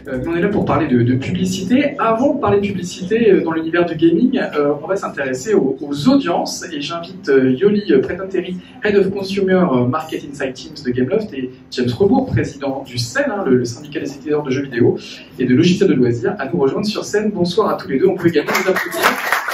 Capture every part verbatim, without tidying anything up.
Euh, mais on est là pour parler de, de publicité. Avant de parler de publicité euh, dans l'univers du gaming, euh, on va s'intéresser aux, aux audiences. Et j'invite euh, Yoli Pretenteri, Head of Consumer Market Insight Teams de Gameloft, et James Rebourg, président du S E N, hein, le, le syndicat des éditeurs de jeux vidéo et de logiciels de loisirs, à nous rejoindre sur scène. Bonsoir à tous les deux. On peut également vous applaudir.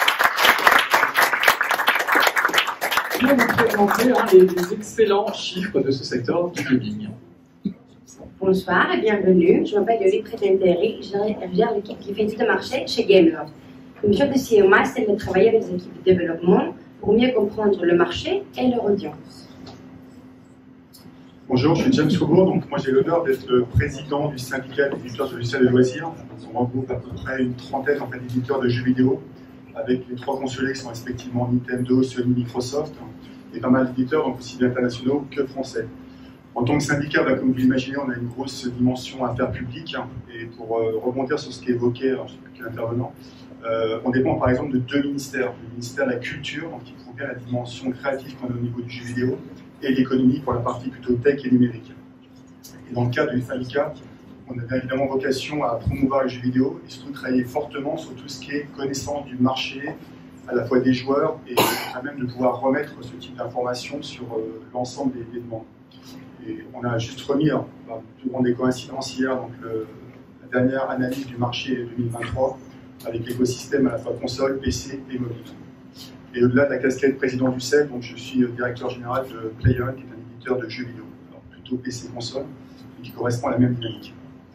Pour vous présenter hein, les, les excellents chiffres de ce secteur du gaming. Bonsoir et bienvenue. Je m'appelle Yoli Pretenteri. Je gère l'équipe qui fait études de marché chez Gameloft. Le mission de C M A, c'est de travailler avec les équipes de développement pour mieux comprendre le marché et leur audience. Bonjour, je suis James Rebourg. Donc moi j'ai l'honneur d'être le président du syndicat des éditeurs de logiciels de loisirs. On regroupe à peu près une trentaine en fait, d'éditeurs de jeux vidéo, avec les trois consulés qui sont respectivement Nintendo, Sony, Microsoft, et pas mal d'éditeurs, donc aussi bien internationaux que français. En tant que syndicat, bah, comme vous l'imaginez, on a une grosse dimension interpublique, hein, et pour euh, rebondir sur ce qui est évoqué, alors, je ne sais plus quel intervenant, euh, on dépend par exemple de deux ministères, le ministère de la Culture, donc qui prouve bien la dimension créative qu'on a au niveau du jeu vidéo, et l'économie pour la partie plutôt tech et numérique. Et dans le cadre du syndicat, on a bien évidemment vocation à promouvoir le jeu vidéo et surtout travailler fortement sur tout ce qui est connaissance du marché, à la fois des joueurs et à même de pouvoir remettre ce type d'informations sur euh, l'ensemble des, des demandes. Et on a juste remis, hein, plus grande des coïncidences hier, donc le, la dernière analyse du marché deux mille vingt-trois avec l'écosystème à la fois console, P C et mobile. Et au-delà de la casquette président du C E L, donc je suis directeur général de PlayOn, qui est un éditeur de jeux vidéo, alors plutôt P C console, et qui correspond à la même dynamique.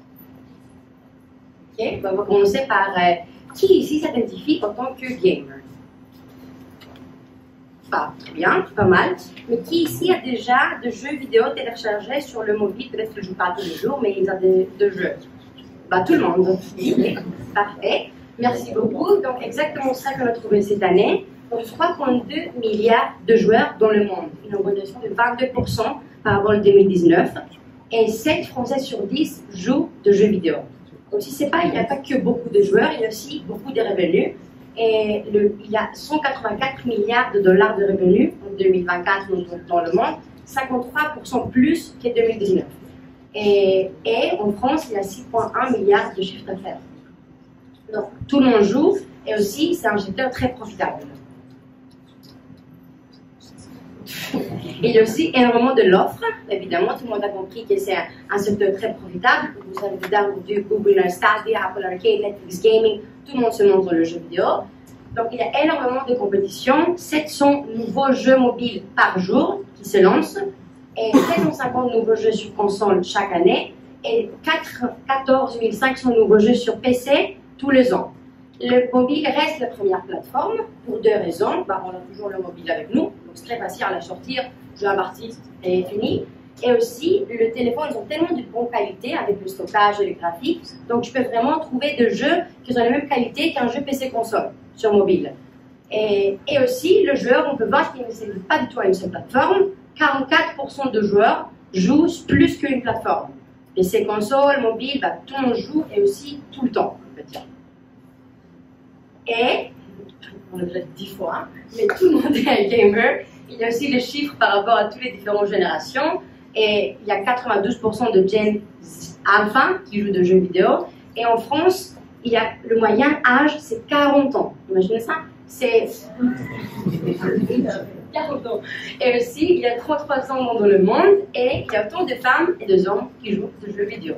Ok, bah on va commencer par euh, qui ici s'identifie en tant que gamer? Bah, très bien, pas mal. Mais qui ici a déjà de jeux vidéo téléchargés sur le mobile? Peut-être que je ne joue pas tous les jours, mais il y a de, de jeux. Bah, tout le monde. Parfait. Merci beaucoup. Donc, exactement ça qu'on a trouvé cette année. Donc, trois virgule deux milliards de joueurs dans le monde. Une augmentation de vingt-deux pour cent par rapport à deux mille dix-neuf. Et sept Français sur dix jouent de jeux vidéo. Donc, si c'est pas, il n'y a pas que beaucoup de joueurs, il y a aussi beaucoup de revenus. Et le, il y a cent quatre-vingt-quatre milliards de dollars de revenus en deux mille vingt-quatre dans le monde, cinquante-trois pour cent plus qu'en deux mille dix-neuf. Et, et en France, il y a six virgule un milliards de chiffre d'affaires. Donc, tout le monde joue, et aussi, c'est un secteur très profitable. Il y a aussi énormément de l'offre. Évidemment, tout le monde a compris que c'est un, un secteur très profitable. Vous avez évidemment du Google Stadia, Apple Arcade, Netflix Gaming, tout le monde se montre le jeu vidéo. Donc, il y a énormément de compétition. sept cents nouveaux jeux mobiles par jour qui se lancent et sept cent cinquante nouveaux jeux sur console chaque année et quatorze mille cinq cents nouveaux jeux sur P C tous les ans. Le mobile reste la première plateforme pour deux raisons. Bah, on a toujours le mobile avec nous, donc c'est très facile à la sortir, jouer à partie et fini. Et aussi, le téléphone, ils ont tellement de bonne qualité avec le stockage et les graphiques, donc tu peux vraiment trouver des jeux qui ont la même qualité qu'un jeu P C console sur mobile. Et, et aussi, le joueur, on peut voir qu'il ne s'élit pas du tout à une seule plateforme. quarante-quatre pour cent de joueurs jouent plus qu'une plateforme. P C console, mobile, bah, tout le monde joue et aussi tout le temps, on peut dire. Et, on l'a déjà dit dix fois, mais tout le monde est un gamer. Il y a aussi les chiffres par rapport à toutes les différentes générations. Et il y a quatre-vingt-douze pour cent de Gen Alpha qui jouent de jeux vidéo. Et en France, il y a le moyen âge, c'est quarante ans. Imaginez ça? C'est quarante ans. Et aussi, il y a trente-trois ans dans le monde. Et il y a autant de femmes et de hommes qui jouent de jeux vidéo.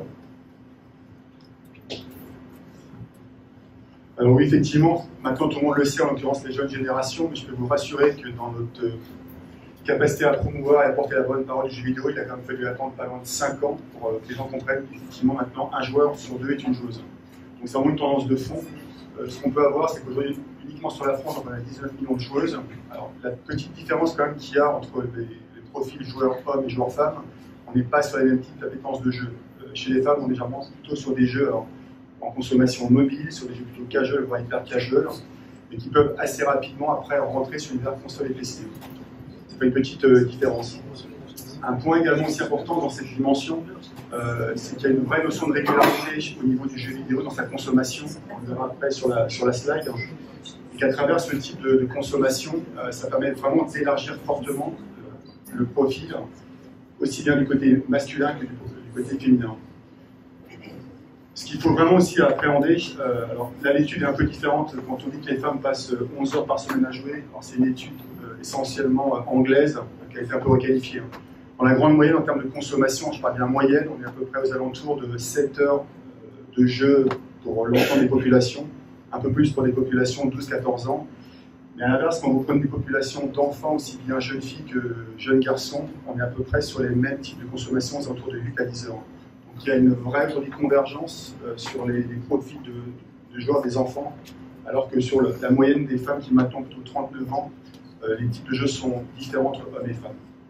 Alors oui, effectivement, maintenant tout le monde le sait, en l'occurrence les jeunes générations, mais je peux vous rassurer que dans notre capacité à promouvoir et à porter la bonne parole du jeu vidéo, il a quand même fallu attendre pas loin de cinq ans pour que les gens comprennent qu'effectivement maintenant un joueur sur deux est une joueuse. Donc c'est vraiment une tendance de fond. Euh, ce qu'on peut avoir, c'est qu'aujourd'hui, uniquement sur la France, on a dix-neuf millions de joueuses. Alors la petite différence quand même qu'il y a entre les, les profils joueurs hommes et joueurs femmes, on n'est pas sur les mêmes types d'appétence de jeu. Euh, chez les femmes, on est légèrement plutôt sur des jeux alors, en consommation mobile, sur des jeux plutôt casual, voire hyper casual, mais qui peuvent assez rapidement après rentrer sur l'univers console et P C. C'est pas une petite euh, différence. Un point également aussi important dans cette dimension, euh, c'est qu'il y a une vraie notion de régularité au niveau du jeu vidéo dans sa consommation. On le verra après sur la, sur la slide. Et qu'à travers ce type de, de consommation, euh, ça permet vraiment d'élargir fortement euh, le profil, aussi bien du côté masculin que du, du côté féminin. Ce qu'il faut vraiment aussi appréhender, euh, alors là l'étude est un peu différente quand on dit que les femmes passent onze heures par semaine à jouer. C'est une étude euh, essentiellement euh, anglaise qui a été un peu requalifiée. Hein. Dans la grande moyenne en termes de consommation, je parle bien moyenne, on est à peu près aux alentours de sept heures euh, de jeu pour l'ensemble des populations, un peu plus pour des populations de douze à quatorze ans. Mais à l'inverse, quand vous prenez des populations d'enfants, aussi bien jeunes filles que jeunes garçons, on est à peu près sur les mêmes types de consommation aux alentours de huit à dix heures. Donc il y a une vraie convergence euh, sur les, les profils de, de joueurs des enfants, alors que sur le, la moyenne des femmes qui maintenant plutôt trente-neuf ans, euh, les types de jeux sont différents entre hommes et femmes.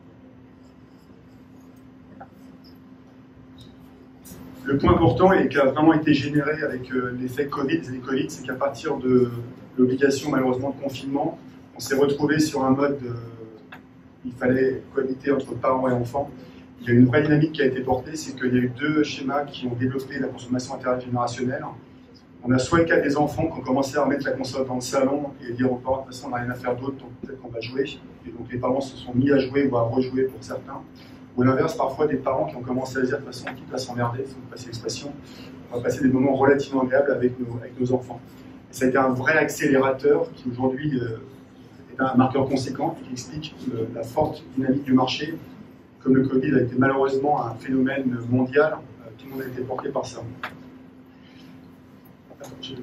Le point important et qui a vraiment été généré avec euh, l'effet Covid, les Covid, c'est qu'à partir de l'obligation malheureusement de confinement, on s'est retrouvé sur un mode, euh, il fallait cohabiter entre parents et enfants. Il y a une vraie dynamique qui a été portée, c'est qu'il y a eu deux schémas qui ont développé la consommation intergénérationnelle. On a soit le cas des enfants qui ont commencé à remettre la console dans le salon et dire aux parents, de toute façon on n'a rien à faire d'autre, donc peut-être qu'on va jouer. Et donc les parents se sont mis à jouer ou à rejouer pour certains. Ou à l'inverse, parfois des parents qui ont commencé à dire, de toute façon, quitte à s'emmerder, si vous passez l'expression, on va passer des moments relativement agréables avec nos, avec nos enfants. Et ça a été un vrai accélérateur qui aujourd'hui euh, est un marqueur conséquent et qui explique euh, la forte dynamique du marché. Comme le Covid a été malheureusement un phénomène mondial, euh, tout le monde a été porté par ça. Attends, je...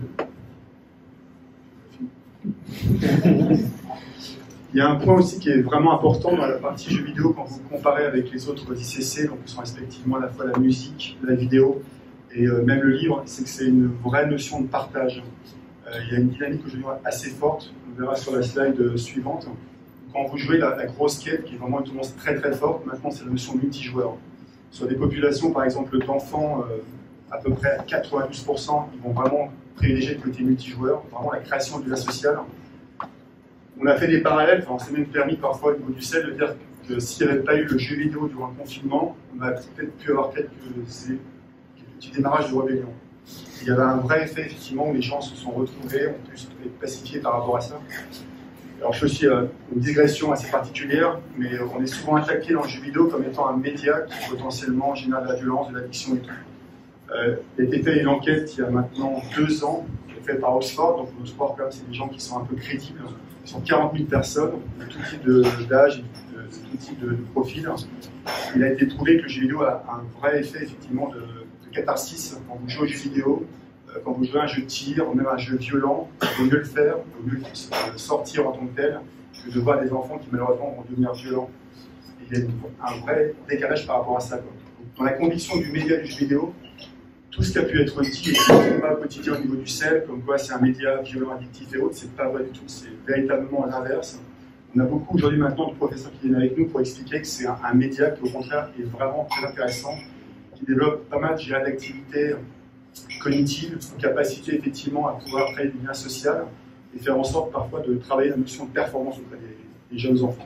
Il y a un point aussi qui est vraiment important dans la partie jeux vidéo quand vous comparez avec les autres I C C, donc qui sont respectivement à la fois la musique, la vidéo et euh, même le livre, c'est que c'est une vraie notion de partage. Euh, il y a une dynamique aujourd'hui assez forte, on verra sur la slide suivante. Quand vous jouez la, la grosse quête, qui est vraiment une tendance très très forte, maintenant c'est la notion de multijoueur. Sur des populations par exemple d'enfants, euh, à peu près quatre-vingt-douze pour cent, ils vont vraiment privilégier le côté multijoueur, vraiment la création du lien social. On a fait des parallèles, enfin, on s'est même permis parfois au niveau du C E L de dire que s'il n'y avait pas eu le jeu vidéo durant le confinement, on aurait peut-être pu avoir quelques, quelques petits démarrages de rébellion. Il y avait un vrai effet effectivement où les gens se sont retrouvés, ont pu se pacifier par rapport à ça. Alors je fais aussi euh, une digression assez particulière, mais on est souvent attaqué dans le jeu vidéo comme étant un média qui potentiellement génère de la violence, de l'addiction et tout. Euh, il a été fait une enquête il y a maintenant deux ans, faite par Oxford, donc Oxford quand même c'est des gens qui sont un peu crédibles. Ils sont quarante mille personnes, de tout type d'âge, de, de tout type de, de profil. Il a été prouvé que le jeu vidéo a un vrai effet effectivement de, de catharsis quand vous jouez aux jeux vidéo, euh, quand vous jouez à un jeu de tir, ou même un jeu violent, il vaut mieux le faire, il vaut mieux euh, sortir en tant que tel, que de voir des enfants qui malheureusement vont devenir violents. Et il y a une, un vrai décalage par rapport à ça. Quoi. Dans la conviction du média du jeu vidéo, tout ce qui a pu être dit et qui n'est pas quotidien au niveau du C E L, comme quoi c'est un média violent, addictif et autres, c'est pas vrai du tout, c'est véritablement l'inverse. On a beaucoup aujourd'hui maintenant de professeurs qui viennent avec nous pour expliquer que c'est un, un média qui au contraire est vraiment très intéressant, qui développe pas mal d'activités cognitives, une capacité effectivement à pouvoir créer du lien social et faire en sorte parfois de travailler la notion de performance auprès des, des jeunes enfants.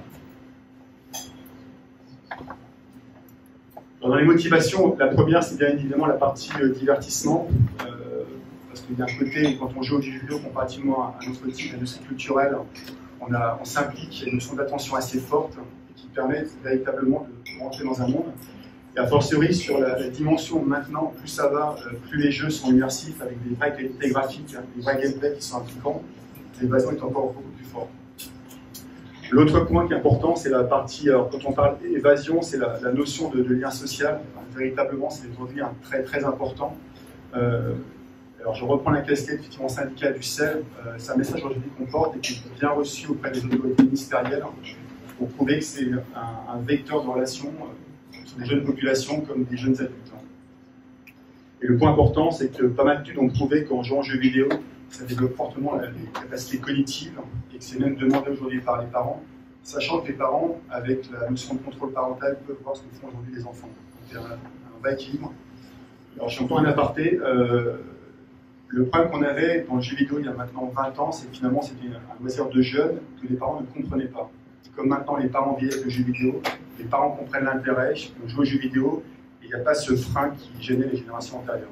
Dans les motivations, la première, c'est bien évidemment la partie euh, divertissement, euh, parce que d'un côté, quand on joue aux jeux vidéo comparativement à un autre type d'industrie culturelle, on, on s'implique, il y a une notion d'attention assez forte qui permet véritablement de rentrer dans un monde. Et a fortiori, sur la, la dimension maintenant, plus ça va, euh, plus les jeux sont immersifs, avec des vraies qualités graphiques, hein, des vrais gameplays qui sont impliquants, l'évasion est encore beaucoup plus forte. L'autre point qui est important, c'est la partie, alors quand on parle d'évasion, c'est la, la notion de, de lien social. Enfin, véritablement, c'est aujourd'hui un très très important. Euh, alors je reprends la casquette effectivement syndicale du C E L. Euh, c'est un message aujourd'hui qu'on porte et qui est bien reçu auprès des autorités ministérielles pour prouver que c'est un, un vecteur de relation euh, sur des jeunes populations comme des jeunes adultes. Et le point important, c'est que pas mal d'études ont prouvé qu'en jouant aux jeux vidéo, ça développe fortement les capacités cognitives et que c'est même demandé aujourd'hui par les parents, sachant que les parents, avec la notion de contrôle parental, peuvent voir ce que font aujourd'hui les enfants. Donc il y a un, un vrai équilibre. Alors je entends un aparté. Euh, le problème qu'on avait dans le jeu vidéo il y a maintenant vingt ans, c'est que finalement c'était un loisir de jeunes que les parents ne comprenaient pas. Comme maintenant les parents vieillissent le jeu vidéo, les parents comprennent l'intérêt, on joue aux jeux vidéo et il n'y a pas ce frein qui gênait les générations antérieures.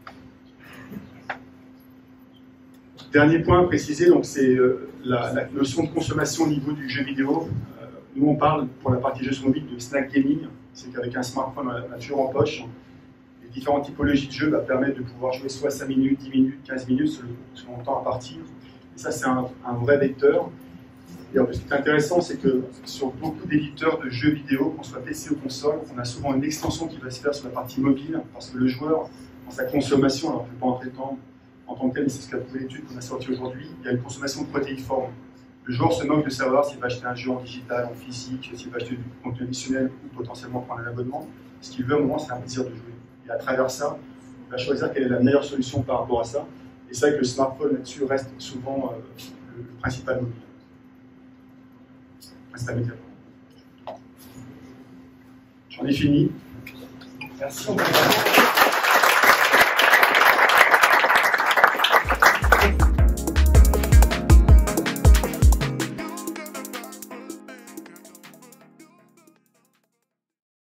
Dernier point à préciser, c'est euh, la, la notion de consommation au niveau du jeu vidéo. Euh, nous, on parle pour la partie jeux mobile de snack gaming, c'est qu'avec un smartphone, on a toujours en poche. Et les différentes typologies de jeux bah, permettent de pouvoir jouer soit cinq minutes, dix minutes, quinze minutes selon, selon le temps à partir. Et ça, c'est un, un vrai vecteur. Et en plus, ce qui est intéressant, c'est que sur beaucoup d'éditeurs de jeux vidéo, qu'on soit P C ou console, on a souvent une extension qui va se faire sur la partie mobile, parce que le joueur, dans sa consommation, alors je ne vais pas entrer tant en tant que tel, mais c'est ce qu'a prouvé l'étude qu'on a sortie aujourd'hui, il y a une consommation protéiforme. Le joueur se moque de savoir s'il va acheter un jeu en digital, en physique, s'il va acheter du contenu additionnel ou potentiellement prendre un abonnement. Ce qu'il veut à un moment, c'est un plaisir de jouer. Et à travers ça, il va choisir quelle est la meilleure solution par rapport à ça. Et c'est vrai que le smartphone là-dessus reste souvent euh, le, le principal mobile. Principal média. J'en ai fini. Merci.